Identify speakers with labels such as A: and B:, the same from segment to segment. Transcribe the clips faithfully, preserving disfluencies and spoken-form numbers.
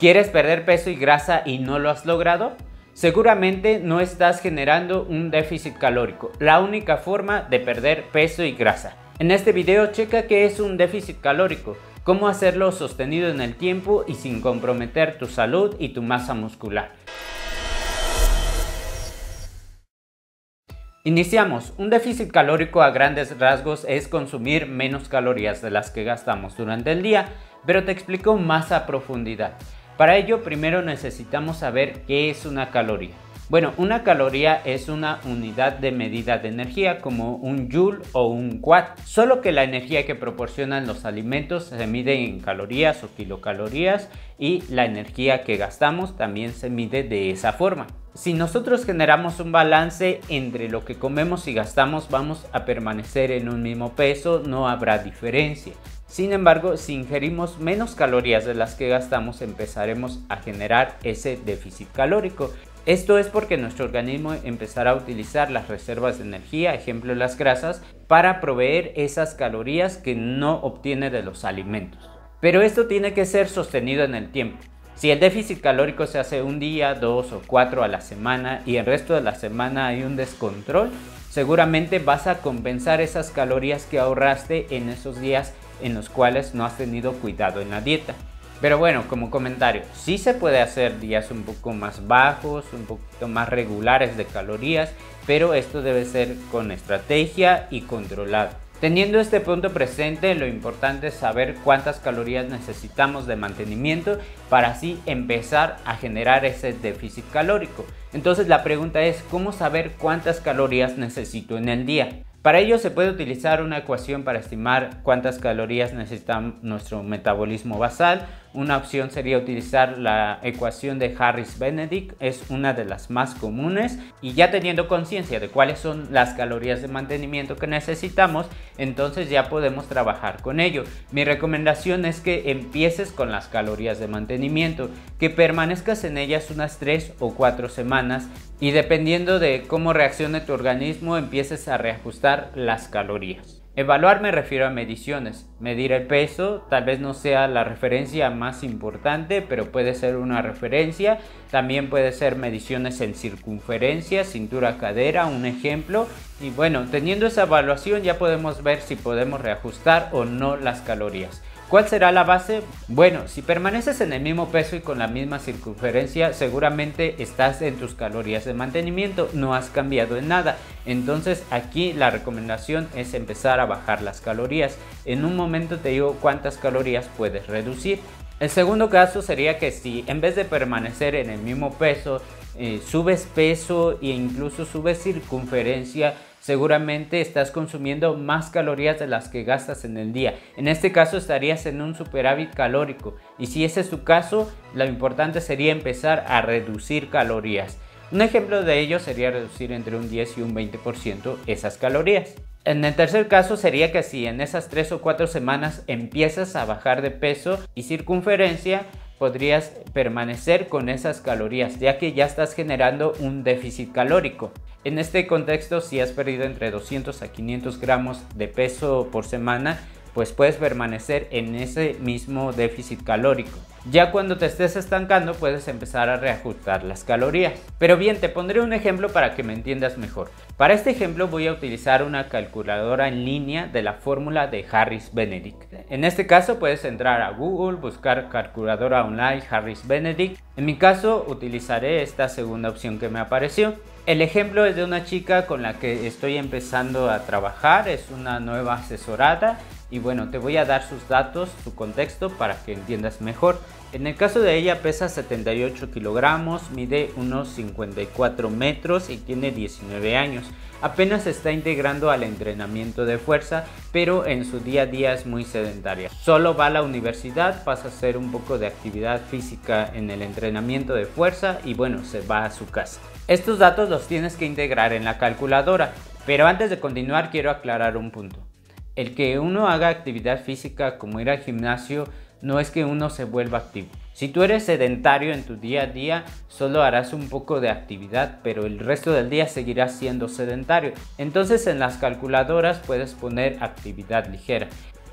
A: ¿Quieres perder peso y grasa y no lo has logrado? Seguramente no estás generando un déficit calórico, la única forma de perder peso y grasa. En este video checa qué es un déficit calórico, cómo hacerlo sostenido en el tiempo y sin comprometer tu salud y tu masa muscular. Iniciamos. Un déficit calórico a grandes rasgos es consumir menos calorías de las que gastamos durante el día, pero te explico más a profundidad. Para ello, primero necesitamos saber qué es una caloría. Bueno, una caloría es una unidad de medida de energía como un joule o un watt, solo que la energía que proporcionan los alimentos se mide en calorías o kilocalorías y la energía que gastamos también se mide de esa forma. Si nosotros generamos un balance entre lo que comemos y gastamos, vamos a permanecer en un mismo peso, no habrá diferencia. Sin embargo, si ingerimos menos calorías de las que gastamos, empezaremos a generar ese déficit calórico. Esto es porque nuestro organismo empezará a utilizar las reservas de energía, ejemplo las grasas, para proveer esas calorías que no obtiene de los alimentos. Pero esto tiene que ser sostenido en el tiempo. Si el déficit calórico se hace un día, dos o cuatro a la semana y el resto de la semana hay un descontrol, seguramente vas a compensar esas calorías que ahorraste en esos días en los cuales no has tenido cuidado en la dieta. Pero bueno, como comentario, sí se puede hacer días un poco más bajos, un poquito más regulares de calorías, pero esto debe ser con estrategia y controlado. Teniendo este punto presente, lo importante es saber cuántas calorías necesitamos de mantenimiento para así empezar a generar ese déficit calórico. Entonces la pregunta es, ¿cómo saber cuántas calorías necesito en el día? Para ello se puede utilizar una ecuación para estimar cuántas calorías necesita nuestro metabolismo basal. Una opción sería utilizar la ecuación de Harris-Benedict, es una de las más comunes, y ya teniendo conciencia de cuáles son las calorías de mantenimiento que necesitamos, entonces ya podemos trabajar con ello. Mi recomendación es que empieces con las calorías de mantenimiento, que permanezcas en ellas unas tres o cuatro semanas y dependiendo de cómo reaccione tu organismo empieces a reajustar las calorías. Evaluar me refiero a mediciones. Medir el peso tal vez no sea la referencia más importante, pero puede ser una referencia. También puede ser mediciones en circunferencia, cintura, cadera, un ejemplo. Y bueno, teniendo esa evaluación ya podemos ver si podemos reajustar o no las calorías. ¿Cuál será la base? Bueno, si permaneces en el mismo peso y con la misma circunferencia, seguramente estás en tus calorías de mantenimiento, no has cambiado en nada. Entonces aquí la recomendación es empezar a bajar las calorías. En un momento te digo cuántas calorías puedes reducir. El segundo caso sería que si en vez de permanecer en el mismo peso, eh, subes peso e incluso subes circunferencia, seguramente estás consumiendo más calorías de las que gastas en el día. En este caso estarías en un superávit calórico y si ese es tu caso, lo importante sería empezar a reducir calorías. Un ejemplo de ello sería reducir entre un diez y un veinte por ciento esas calorías. En el tercer caso sería que si en esas tres o cuatro semanas empiezas a bajar de peso y circunferencia, podrías permanecer con esas calorías, ya que ya estás generando un déficit calórico. En este contexto, si has perdido entre doscientos a quinientos gramos de peso por semana, pues puedes permanecer en ese mismo déficit calórico. Ya cuando te estés estancando, puedes empezar a reajustar las calorías. Pero bien, te pondré un ejemplo para que me entiendas mejor. Para este ejemplo voy a utilizar una calculadora en línea de la fórmula de Harris-Benedict. En este caso puedes entrar a Google, buscar calculadora online Harris-Benedict. En mi caso utilizaré esta segunda opción que me apareció. El ejemplo es de una chica con la que estoy empezando a trabajar, es una nueva asesorada y bueno, te voy a dar sus datos, su contexto para que entiendas mejor. En el caso de ella pesa setenta y ocho kilogramos, mide unos cincuenta y cuatro metros y tiene diecinueve años. Apenas se está integrando al entrenamiento de fuerza, pero en su día a día es muy sedentaria. Solo va a la universidad, pasa a hacer un poco de actividad física en el entrenamiento de fuerza y bueno, se va a su casa. Estos datos los tienes que integrar en la calculadora, pero antes de continuar quiero aclarar un punto. El que uno haga actividad física como ir al gimnasio no es que uno se vuelva activo. Si tú eres sedentario en tu día a día, solo harás un poco de actividad, pero el resto del día seguirás siendo sedentario. Entonces en las calculadoras puedes poner actividad ligera.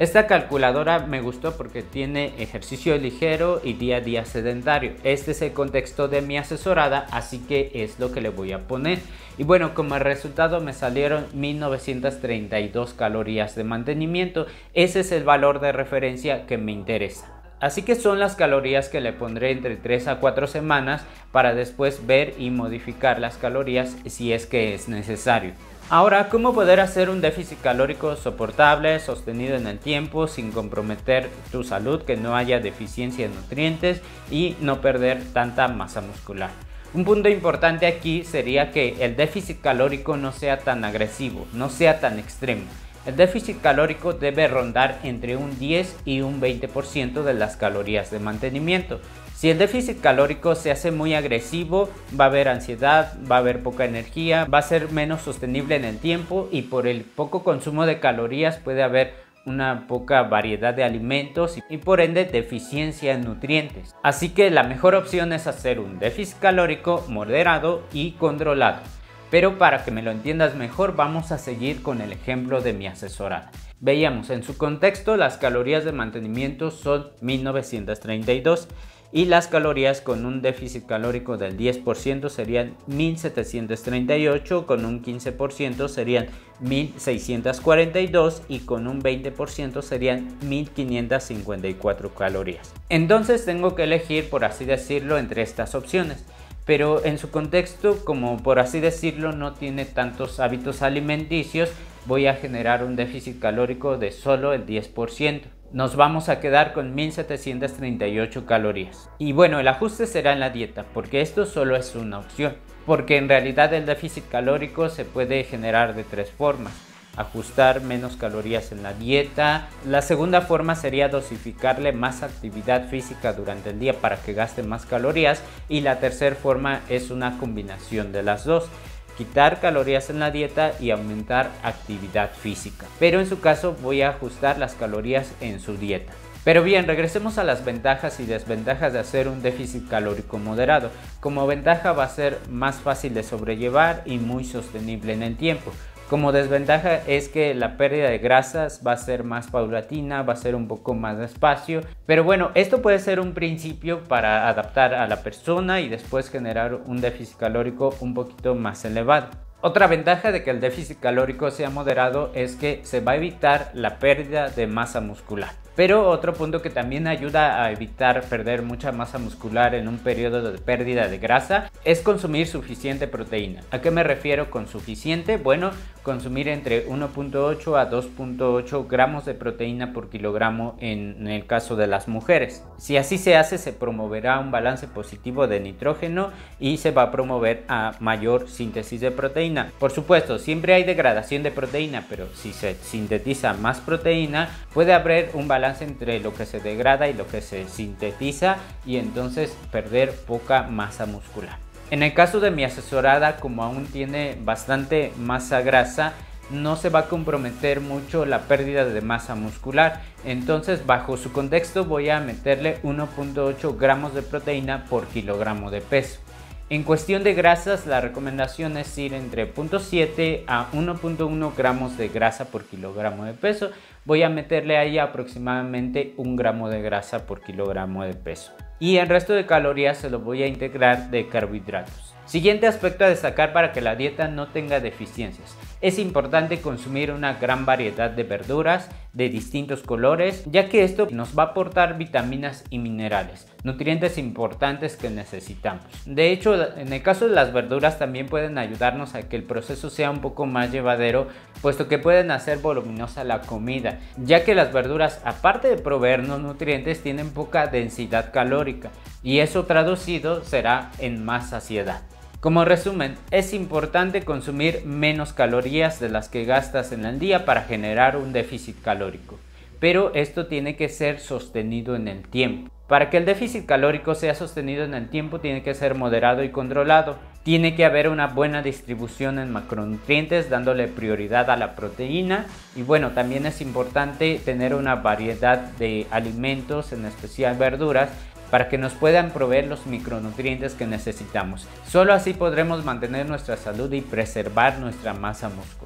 A: Esta calculadora me gustó porque tiene ejercicio ligero y día a día sedentario. Este es el contexto de mi asesorada, así que es lo que le voy a poner. Y bueno, como resultado me salieron mil novecientas treinta y dos calorías de mantenimiento. Ese es el valor de referencia que me interesa. Así que son las calorías que le pondré entre tres a cuatro semanas para después ver y modificar las calorías si es que es necesario. Ahora, ¿cómo poder hacer un déficit calórico soportable, sostenido en el tiempo, sin comprometer tu salud, que no haya deficiencia de nutrientes y no perder tanta masa muscular? Un punto importante aquí sería que el déficit calórico no sea tan agresivo, no sea tan extremo. El déficit calórico debe rondar entre un diez y un veinte por ciento de las calorías de mantenimiento. Si el déficit calórico se hace muy agresivo, va a haber ansiedad, va a haber poca energía, va a ser menos sostenible en el tiempo y por el poco consumo de calorías puede haber una poca variedad de alimentos y por ende deficiencia en nutrientes. Así que la mejor opción es hacer un déficit calórico moderado y controlado. Pero para que me lo entiendas mejor, vamos a seguir con el ejemplo de mi asesorada. Veíamos en su contexto, las calorías de mantenimiento son mil novecientas treinta y dos y las calorías con un déficit calórico del diez por ciento serían mil setecientas treinta y ocho, con un quince por ciento serían mil seiscientas cuarenta y dos y con un veinte por ciento serían mil quinientas cincuenta y cuatro calorías. Entonces tengo que elegir, por así decirlo, entre estas opciones. Pero en su contexto, como por así decirlo, no tiene tantos hábitos alimenticios, voy a generar un déficit calórico de solo el diez por ciento. Nos vamos a quedar con mil setecientas treinta y ocho calorías. Y bueno, el ajuste será en la dieta, porque esto solo es una opción. Porque en realidad el déficit calórico se puede generar de tres formas. Ajustar menos calorías en la dieta. La segunda forma sería dosificarle más actividad física durante el día para que gaste más calorías. Y la tercera forma es una combinación de las dos. Quitar calorías en la dieta y aumentar actividad física. Pero en su caso voy a ajustar las calorías en su dieta. Pero bien, regresemos a las ventajas y desventajas de hacer un déficit calórico moderado. Como ventaja va a ser más fácil de sobrellevar y muy sostenible en el tiempo. Como desventaja es que la pérdida de grasas va a ser más paulatina, va a ser un poco más despacio. Pero bueno, esto puede ser un principio para adaptar a la persona y después generar un déficit calórico un poquito más elevado. Otra ventaja de que el déficit calórico sea moderado es que se va a evitar la pérdida de masa muscular. Pero otro punto que también ayuda a evitar perder mucha masa muscular en un periodo de pérdida de grasa es consumir suficiente proteína. ¿A qué me refiero con suficiente? Bueno, consumir entre uno punto ocho a dos punto ocho gramos de proteína por kilogramo en el caso de las mujeres. Si así se hace, se promoverá un balance positivo de nitrógeno y se va a promover a mayor síntesis de proteína. Por supuesto, siempre hay degradación de proteína, pero si se sintetiza más proteína, puede haber un balance entre lo que se degrada y lo que se sintetiza y entonces perder poca masa muscular. En el caso de mi asesorada, como aún tiene bastante masa grasa, no se va a comprometer mucho la pérdida de masa muscular. Entonces, bajo su contexto, voy a meterle uno punto ocho gramos de proteína por kilogramo de peso. En cuestión de grasas, la recomendación es ir entre cero punto siete a uno punto uno gramos de grasa por kilogramo de peso. Voy a meterle ahí aproximadamente un gramo de grasa por kilogramo de peso. Y el resto de calorías se lo voy a integrar de carbohidratos. Siguiente aspecto a destacar para que la dieta no tenga deficiencias. Es importante consumir una gran variedad de verduras de distintos colores, ya que esto nos va a aportar vitaminas y minerales, nutrientes importantes que necesitamos. De hecho, en el caso de las verduras también pueden ayudarnos a que el proceso sea un poco más llevadero, puesto que pueden hacer voluminosa la comida, ya que las verduras, aparte de proveernos nutrientes, tienen poca densidad calórica y eso traducido será en más saciedad. Como resumen, es importante consumir menos calorías de las que gastas en el día para generar un déficit calórico, pero esto tiene que ser sostenido en el tiempo. Para que el déficit calórico sea sostenido en el tiempo tiene que ser moderado y controlado. Tiene que haber una buena distribución en macronutrientes dándole prioridad a la proteína y bueno, también es importante tener una variedad de alimentos, en especial verduras, para que nos puedan proveer los micronutrientes que necesitamos. Solo así podremos mantener nuestra salud y preservar nuestra masa muscular.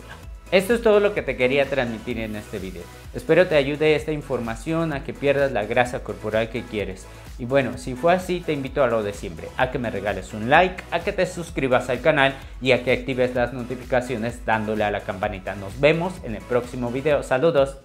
A: Esto es todo lo que te quería transmitir en este video. Espero te ayude esta información a que pierdas la grasa corporal que quieres. Y bueno, si fue así, te invito a lo de siempre, a que me regales un like, a que te suscribas al canal y a que actives las notificaciones dándole a la campanita. Nos vemos en el próximo video. Saludos.